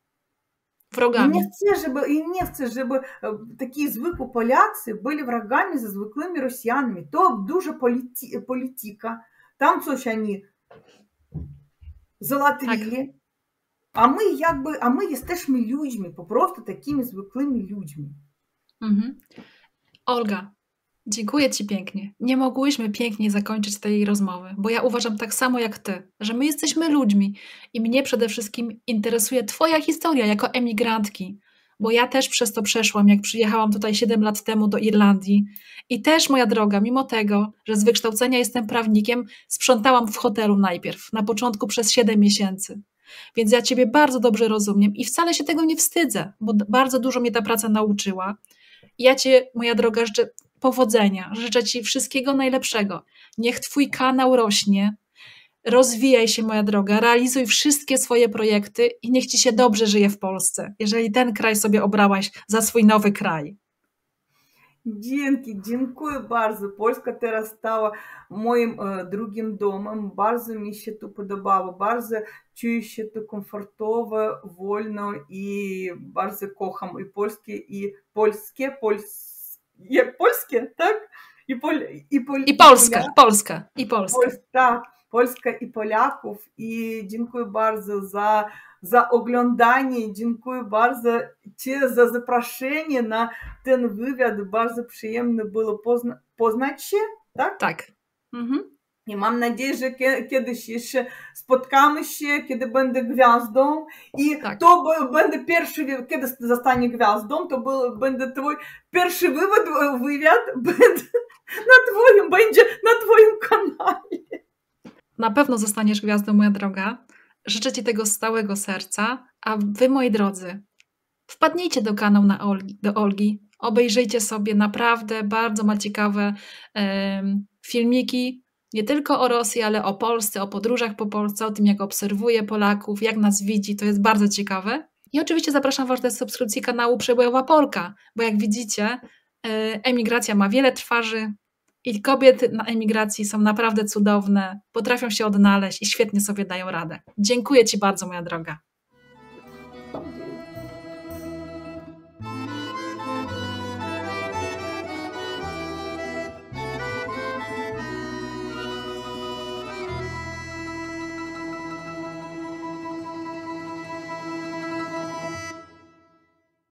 I nie chcę, żeby takie zwykłe Polacy byli wrogami ze zwykłymi Rosjanami. To duża polityka. Tam coś oni załatwili. Tak. A my jesteśmy ludźmi, po prostu takimi zwykłymi ludźmi. Mhm. Olga, dziękuję Ci pięknie. Nie mogłyśmy piękniej zakończyć tej rozmowy, bo ja uważam tak samo jak Ty, że my jesteśmy ludźmi i mnie przede wszystkim interesuje Twoja historia jako emigrantki, bo ja też przez to przeszłam, jak przyjechałam tutaj 7 lat temu do Irlandii i też, moja droga, mimo tego, że z wykształcenia jestem prawnikiem, sprzątałam w hotelu najpierw, na początku przez 7 miesięcy. Więc ja Ciebie bardzo dobrze rozumiem i wcale się tego nie wstydzę, bo bardzo dużo mnie ta praca nauczyła. I ja Cię, moja droga, życzę powodzenia, życzę Ci wszystkiego najlepszego. Niech Twój kanał rośnie, rozwijaj się, moja droga, realizuj wszystkie swoje projekty i niech Ci się dobrze żyje w Polsce, jeżeli ten kraj sobie obrałaś za swój nowy kraj. Dzięki, dziękuję bardzo. Polska teraz stała moim drugim domem. Bardzo mi się tu podobało. Bardzo czuję się tu komfortowo, wolno i bardzo kocham i polskie, tak? I Polska. Tak, Polska i Polaków. I dziękuję bardzo za oglądanie. Dziękuję bardzo Ci za zaproszenie na ten wywiad. Bardzo przyjemne było poznać się, tak? Tak. Mhm. I mam nadzieję, że kiedyś jeszcze spotkamy się, kiedy będę gwiazdą. I Tak. to będzie pierwszy, kiedy zostanie gwiazdą, to będzie Twój pierwszy wywiad będzie na Twoim kanale. Na pewno zostaniesz gwiazdą, moja droga. Życzę Ci tego z całego serca, a Wy, moi drodzy, wpadnijcie do kanału do Olgi, obejrzyjcie sobie, naprawdę bardzo ma ciekawe filmiki, nie tylko o Rosji, ale o Polsce, o podróżach po Polsce, o tym, jak obserwuje Polaków, jak nas widzi, to jest bardzo ciekawe. I oczywiście zapraszam Was do subskrypcji kanału Przebojowa Polka, bo jak widzicie, emigracja ma wiele twarzy i kobiety na emigracji są naprawdę cudowne, potrafią się odnaleźć i świetnie sobie dają radę. Dziękuję Ci bardzo, moja droga.